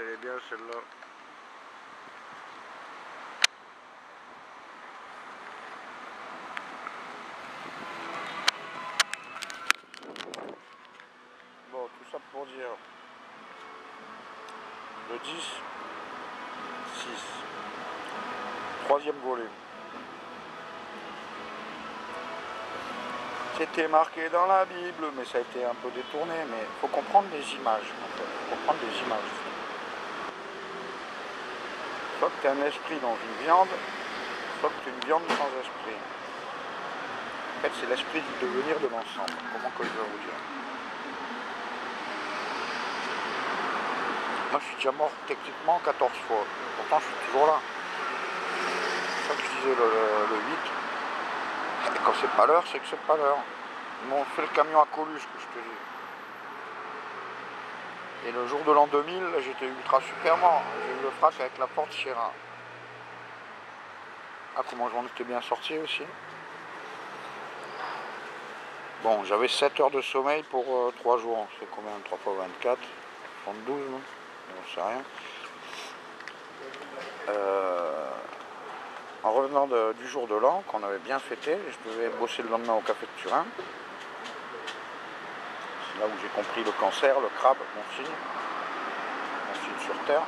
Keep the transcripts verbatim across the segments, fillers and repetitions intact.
elle est bien celle-là. Bon, tout ça pour dire le dix, six, troisième volet. C'était marqué dans la Bible, mais ça a été un peu détourné, mais il faut comprendre les images, en fait. Il faut comprendre les images. Soit que tu as un esprit dans une viande, soit que tu as une viande sans esprit. En fait, c'est l'esprit du devenir de l'ensemble. Comment que je vais vous dire? Moi, je suis déjà mort techniquement quatorze fois. Pourtant, je suis toujours là. C'est ça que je disais le, le, le huit. Et quand c'est pas l'heure, c'est que c'est pas l'heure. Ils m'ont fait le camion à Coluche, que je te dis. Et le jour de l'an deux mille, j'étais ultra super mort. J'ai eu le frac avec la porte Chérin. Ah, comment je m'en étais bien sorti aussi. Bon, j'avais sept heures de sommeil pour euh, trois jours. C'est combien? trois fois vingt-quatre, soixante-douze, non? Je sais rien. Euh, en revenant de, du jour de l'an, qu'on avait bien fêté, je devais bosser le lendemain au café de Turin. C'est là où j'ai compris le cancer, le crabe, mon signe. Mon signe sur Terre.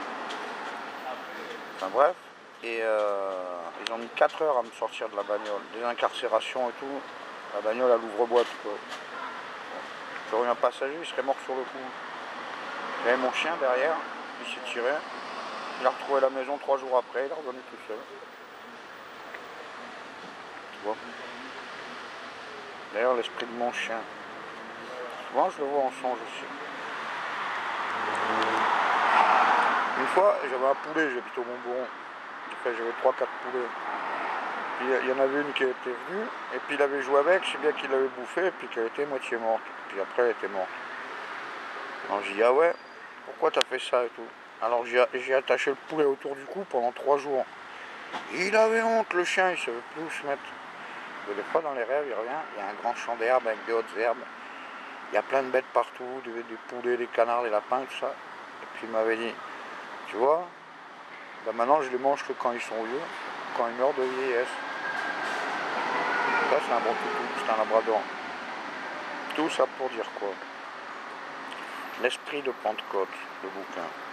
Enfin bref. Et euh, ils ont mis quatre heures à me sortir de la bagnole. Des incarcérations et tout. La bagnole à l'ouvre-boîte, quoi. J'aurais eu un passager, il serait mort sur le coup. J'avais mon chien derrière, il s'est tiré. Il a retrouvé la maison trois jours après, il est revenu tout seul. Tu vois. D'ailleurs, l'esprit de mon chien. Souvent, je le vois en songe aussi. Une fois, j'avais un poulet, j'habite au Montboron. Enfin, j'avais trois quatre poulets. Puis il y en avait une qui était venue, et puis il avait joué avec, je sais bien qu'il l'avait bouffé, et puis qu'elle était moitié morte. Puis après, elle était morte. Alors j'ai dit, ah ouais, pourquoi t'as fait ça et tout? Alors j'ai attaché le poulet autour du cou pendant trois jours. Il avait honte, le chien, il savait plus où se mettre. Des fois, dans les rêves, il revient, il y a un grand champ d'herbe avec des hautes herbes. Il y a plein de bêtes partout, des, des poulets, des canards, des lapins, tout ça. Et puis il m'avait dit, tu vois, ben maintenant je les mange que quand ils sont vieux, quand ils meurent de vieillesse. Ça, c'est un bon toutou, c'est un labrador. Tout ça pour dire quoi? L'esprit de Pentecôte, le bouquin.